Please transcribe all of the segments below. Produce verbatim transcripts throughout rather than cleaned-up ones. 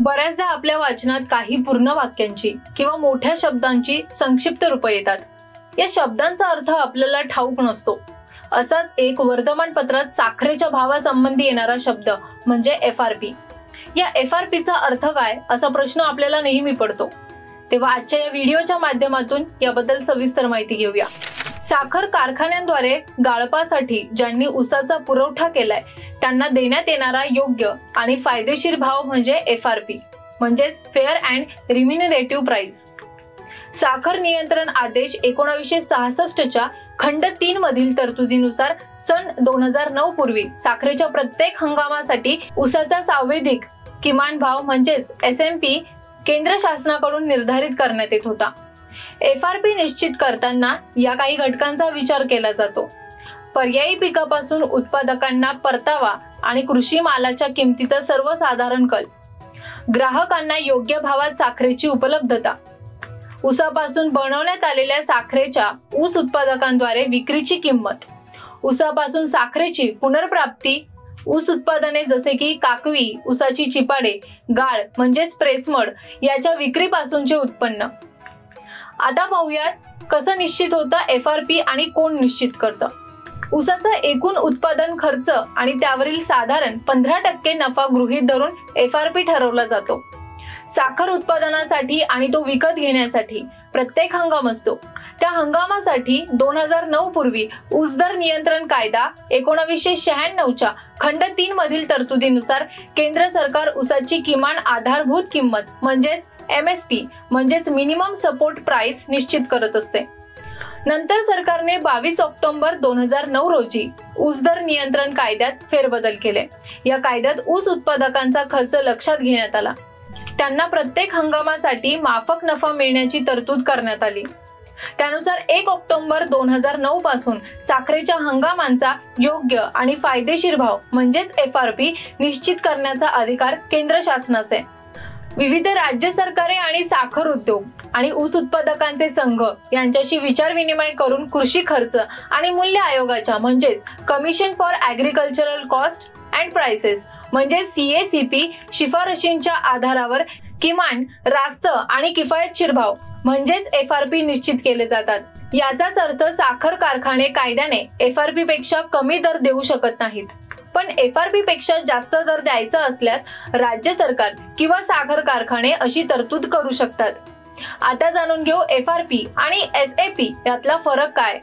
बऱ्याचदा आपल्या वाचनात काही पूर्ण वाक्यांची किंवा मोठ्या शब्दांची संक्षिप्त रूपं येतात. या शब्दांचा अर्थ आपल्याला ठाऊक नसतो. असाच एक वर्तमानपत्रात साखरेच्या भावासंबंधी येणारा शब्द म्हणजे एफ आर पी. या एफ आर पी चा अर्थ काय असा प्रश्न आपल्याला नेहमी पडतो. तेव्हा आजच्या या व्हिडिओच्या माध्यमातून याबद्दल सविस्तर माहिती घेऊया. साखर कारखान्यांद्वारे गाळपासाठी ज्यांनी ऊसाचा पुरवठा केलाय त्यांना देण्यात येणारा योग्य आणि फायदेशीर भाव म्हणजे एफ आर पी म्हणजेच फेअर अँड रिम्युनरेटिव्ह प्राइस. साखर नियंत्रण आदेश एकोणावीसशे सहासष्टच्या खंड तीन मधील तरतुदीनुसार सन दोन हजार नऊ पूर्वी साखरेच्या प्रत्येक हंगामासाठी ऊसाचा सांविधिक किमान भाव म्हणजेच एस एम पी केंद्र शासनाकडून निर्धारित करण्यात येत होता. एफ आर पी निश्चित करताना या काही घटकांचा विचार केला जातो. पर्यायी पिकापासून उत्पादकांना परतावा आणि कृषी मालाच्या किमतीचा सर्वसाधारण कल, ग्राहकांना योग्य भावात साखरेची उपलब्धता, ऊसापासून बनवण्यात आलेल्या साखरेच्या ऊस उत्पादकांद्वारे विक्रीची किंमत, ऊसापासून साखरेची पुनर्प्राप्ती, ऊस उत्पादने जसे की काकवी, ऊसाची चिपाडे, गाळ म्हणजेच प्रेसमड याच्या विक्रीपासूनचे उत्पन्न. आता पाहूयात कसं निश्चित होतं एफ आर पी आणि कोण निश्चित करतं. ऊसाचा एकूण उत्पादन खर्च आणि त्यावरील साधारण पंधरा टक्के नफा गृहीत धरून एफ आर पी ठरवला जातो. साखर उत्पादनासाठी आणि तो विकत घेण्यासाठी प्रत्येक हंगाम असतो. त्या हंगामासाठी दोन हजार नऊ पूर्वी ऊस दर नियंत्रण कायदा एकोणावीसशे शहाण्णवच्या खंड तीन मधील तरतुदीनुसार केंद्र सरकार ऊसाची किमान आधारभूत किंमत म्हणजेच एम एस पी म्हणजेच मिनिमम सपोर्ट प्राइस निश्चित करत असते. नंतर सरकारने बावीस ऑक्टोबर दोन हजार नऊ रोजी ऊस दर नियंत्रण कायद्यात फेरबदल केले. या कायद्यात ऊस उत्पादकांचा खर्च लक्षात घेण्यात आला. त्यांना प्रत्येक हंगामासाठी माफक नफा मिळण्याची तरतूद करण्यात आली. त्यानुसार एक ऑक्टोबर दोन हजार नऊ पासून साखरेच्या हंगामांचा योग्य आणि फायदेशीर भाव म्हणजेच एफ आर पी निश्चित करण्याचा अधिकार केंद्र शासनाचा आहे. विविध राज्य सरकारे आणि साखर उद्योग आणि ऊस उत्पादकांचे संघ यांच्याशी विचार विनिमय करून कृषी खर्च आणि मूल्य आयोगाच्या म्हणजेच commission for agricultural cost and prices म्हणजे सी ए सी पी शिफारशींच्या आधारावर किमान रास्त आणि किफायतशीर भाव म्हणजेच एफ आर पी निश्चित केले जातात. याचाच अर्थ साखर कारखाने कायद्याने एफ आर पी पेक्षा कमी दर देऊ शकत नाहीत. पण एफ आर पी पेक्षा जास्त दर द्यायचा असल्यास राज्य सरकार किंवा साखर कारखाने अशी तरतूद करू शकतात. आता जाणून घेऊ एफ आर पी आणि एस ए पी यातला फरक काय.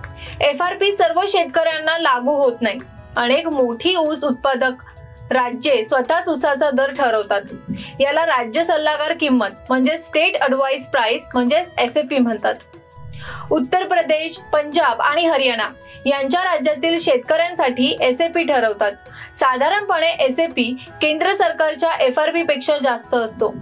एफ आर पी सर्व शेतकऱ्यांना लागू होत नाही. अनेक मोठी ऊस उत्पादक राज्ये स्वतःच ऊसाचा दर ठरवतात. याला राज्य सल्लागार किंमत म्हणजे स्टेट ॲडवाइस प्राइस म्हणजे एस ए पी म्हणतात. उत्तर प्रदेश, पंजाब आणि हरियाणा यांच्या राज्यातील शेतकऱ्यांसाठी एस ए पी ठरवतात. साधारणपणे एस ए पी केंद्र सरकारच्या एफ आर पी पेक्षा जास्त असतो.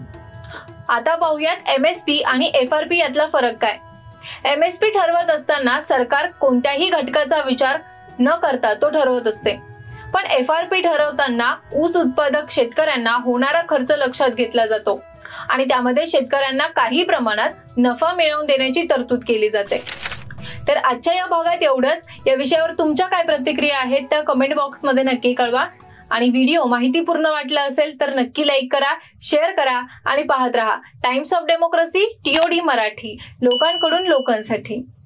आता पाहूयात एम एस पी आणि एफ आर पी यातला फरक काय. एम एस पी ठरवत असताना सरकार कोणत्याही घटकाचा विचार न करता तो ठरवत असते. पण एफ आर पी ठरवताना ऊस उत्पादक शेतकऱ्यांना होणारा खर्च लक्षात घेतला जातो आणि त्यामध्ये शेतकऱ्यांना काही प्रमाणात नफा मिळवून देण्याची तरतूद केली जाते. तर आजच्या या भागात एवढंच. या विषयावर तुमच्या काय प्रतिक्रिया आहेत त्या कमेंट बॉक्स मध्ये नक्की कळवा. आणि व्हिडिओ माहितीपूर्ण वाटला असेल तर नक्की लाईक करा, शेअर करा आणि पाहत रहा times of democracy T O D Marathi, लोकांकडून लोकांसाठी.